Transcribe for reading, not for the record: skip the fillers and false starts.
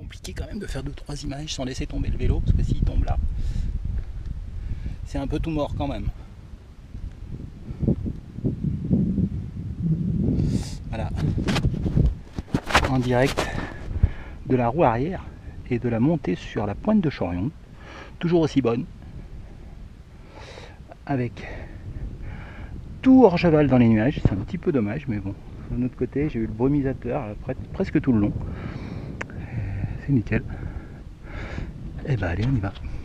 compliqué quand même de faire 2-3 images sans laisser tomber le vélo, parce que s'il tombe là, c'est un peu tout mort quand même. Voilà, en direct de la roue arrière et de la montée sur la pointe de Chorion, toujours aussi bonne, avec tout hors cheval dans les nuages. C'est un petit peu dommage, mais bon, de l'autre côté j'ai eu le brumisateur presque tout le long, c'est nickel. Et bah allez, on y va.